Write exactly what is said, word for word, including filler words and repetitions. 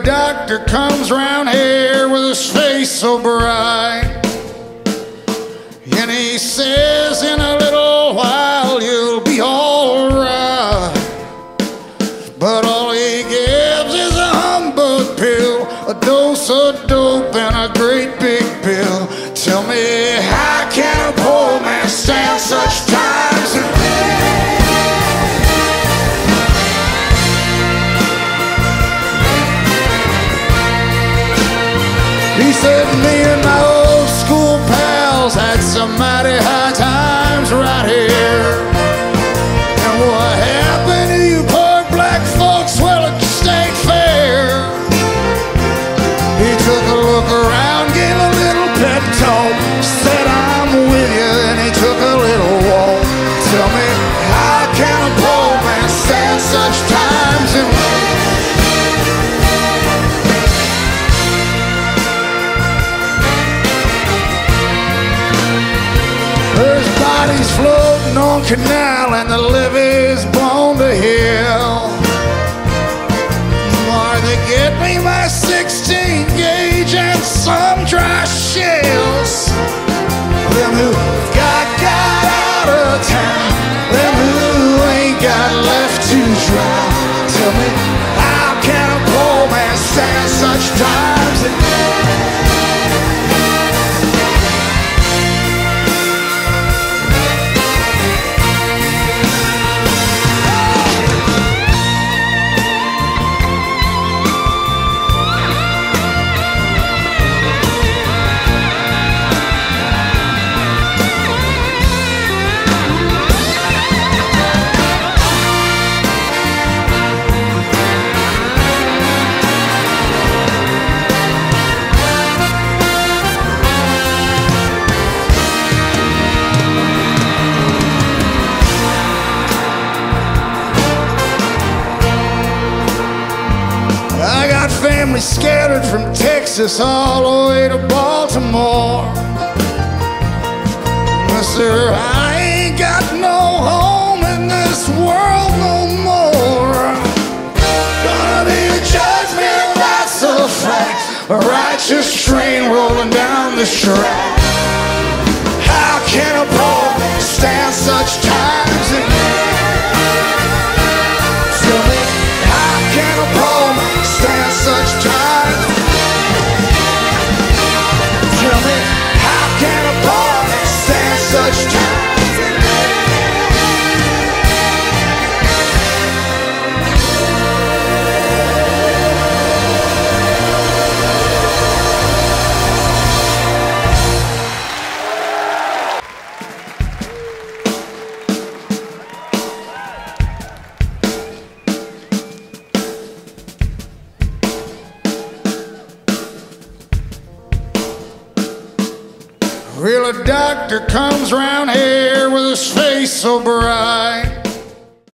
doctor comes round here with his face so bright, and he says in a little while you'll be all right. But all he gives is a humbug pill, a dose of dope and a great big bill. Tell me, how can a poor man stand such times? He said me and my old school pals had some mighty high times right here. And what happened to you poor black folks? Well, at the state fair, he took a look around, gave a little pep talk, said I'm with you, and he took a little walk. Tell me, how can a poor man stand such times? And there's bodies floating on canal and the levee's blown to hell. Or they get me my sixteen gauge and some dry shells. Them who got got out of town, them who ain't got left to drown. Tell me, how can a poor man stand such times? Family scattered from Texas all the way to Baltimore. Mister, I ain't got no home in this world no more. Gonna be a judgment, that's a fact, a righteous train rolling down the track. How can a poor man stand such times? And tell me, how can a poor man stand such times? Tell me, how can a poor man stand such times? Well, a doctor comes round here with his face so bright,